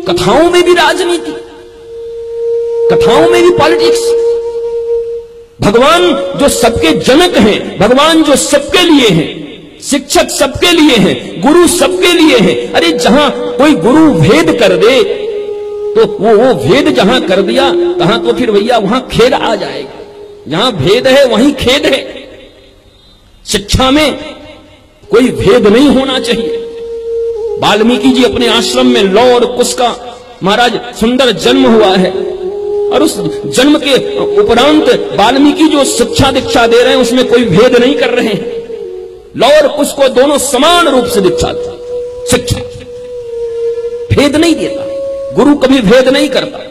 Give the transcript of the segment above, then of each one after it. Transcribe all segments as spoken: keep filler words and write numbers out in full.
कथाओं में भी राजनीति, कथाओं में भी पॉलिटिक्स। भगवान जो सबके जनक हैं, भगवान जो सबके लिए हैं, शिक्षक सबके लिए हैं, गुरु सबके लिए हैं। अरे जहां कोई गुरु भेद कर दे तो वो वो भेद जहां कर दिया, कहां तो फिर भैया वहां खेद आ जाएगा। जहां भेद है वहीं खेद है। शिक्षा में कोई भेद नहीं होना चाहिए। वाल्मीकि जी अपने आश्रम में लौ और कुश का महाराज सुंदर जन्म हुआ है, और उस जन्म के उपरांत वाल्मीकि जो शिक्षा दीक्षा दे रहे हैं उसमें कोई भेद नहीं कर रहे हैं। लौ और कुश को दोनों समान रूप से दीक्षा शिक्षा, भेद नहीं देता। गुरु कभी भेद नहीं करता।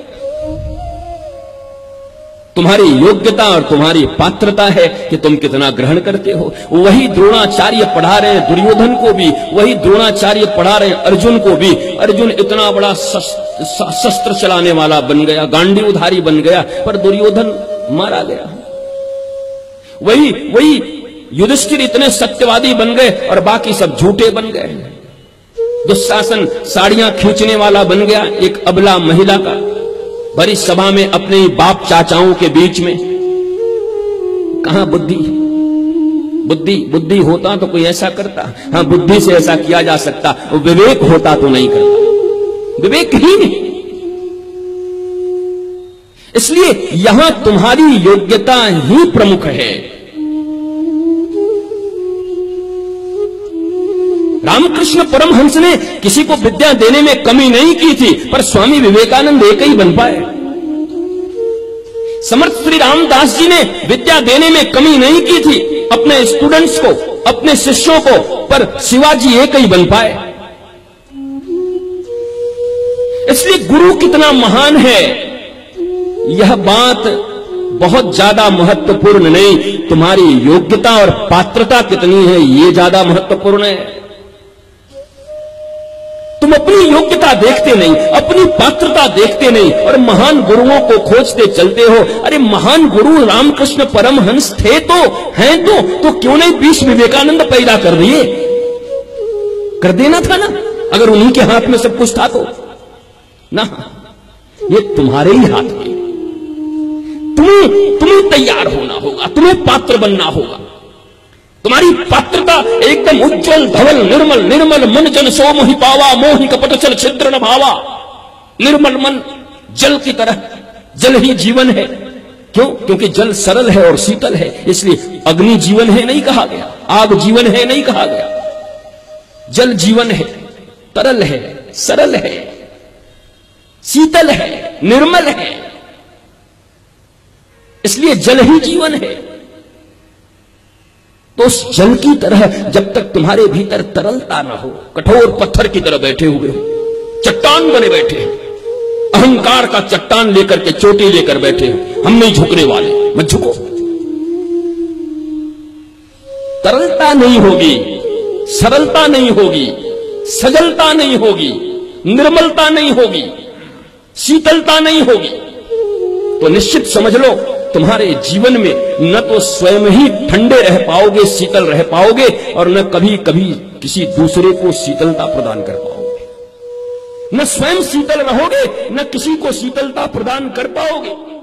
तुम्हारी योग्यता और तुम्हारी पात्रता है कि तुम कितना ग्रहण करते हो। वही द्रोणाचार्य पढ़ा रहे हैं दुर्योधन को भी, वही द्रोणाचार्य पढ़ा रहे हैं अर्जुन को भी। अर्जुन इतना बड़ा शस्त्र चलाने वाला बन गया, गांडीवधारी बन गया, पर दुर्योधन मारा गया। वही वही युधिष्ठिर इतने सत्यवादी बन गए और बाकी सब झूठे बन गए। दुशासन साड़ियां खींचने वाला बन गया, एक अबला महिला का, बड़ी सभा में अपने ही बाप चाचाओं के बीच में। कहां बुद्धि? बुद्धि बुद्धि होता तो कोई ऐसा करता? हां, बुद्धि से ऐसा किया जा सकता, विवेक होता तो नहीं करता। विवेक ही नहीं। इसलिए यहां तुम्हारी योग्यता ही प्रमुख है। रामकृष्ण परमहंस ने किसी को विद्या देने में कमी नहीं की थी, पर स्वामी विवेकानंद एक ही बन पाए। समर्थ श्री रामदास जी ने विद्या देने में कमी नहीं की थी अपने स्टूडेंट्स को, अपने शिष्यों को, पर शिवाजी एक ही बन पाए। इसलिए गुरु कितना महान है यह बात बहुत ज्यादा महत्वपूर्ण नहीं, तुम्हारी योग्यता और पात्रता कितनी है ये ज्यादा महत्वपूर्ण है। तुम अपनी योग्यता देखते नहीं, अपनी पात्रता देखते नहीं, और महान गुरुओं को खोजते चलते हो। अरे महान गुरु रामकृष्ण परमहंस थे तो, हैं तो, तो क्यों नहीं बीस विवेकानंद पैदा कर दिए? कर देना था ना, अगर उन्हीं के हाथ में सब कुछ था तो। ना, ये तुम्हारे ही हाथ में। तुम्हें तुम्हें तैयार होना होगा, तुम्हें पात्र बनना होगा। तुम्हारी पात्रता एकदम उज्जवल धवल निर्मल निर्मल मन जन सो मोहि पावा, मोहि कपट चल छिद्र न भावा। निर्मल मन जल की तरह, जल ही जीवन है। क्यों? क्योंकि जल सरल है और शीतल है, इसलिए अग्नि जीवन है नहीं कहा गया, आग जीवन है नहीं कहा गया। जल जीवन है, तरल है, सरल है, शीतल है, निर्मल है, इसलिए जल ही जीवन है। तो उस जल की तरह जब तक तुम्हारे भीतर तरलता ना हो, कठोर पत्थर की तरह बैठे हुए हो, चट्टान बने बैठे हो, अहंकार का चट्टान लेकर के चोटी लेकर बैठे हो, हम नहीं झुकने वाले, मत झुको। तरलता नहीं होगी, सरलता नहीं होगी, सजलता नहीं होगी, निर्मलता नहीं होगी, शीतलता नहीं होगी, तो निश्चित समझ लो तुम्हारे जीवन में न तो स्वयं ही ठंडे रह पाओगे, शीतल रह पाओगे, और न कभी कभी किसी दूसरे को शीतलता प्रदान कर पाओगे। न स्वयं शीतल रहोगे, न किसी को शीतलता प्रदान कर पाओगे।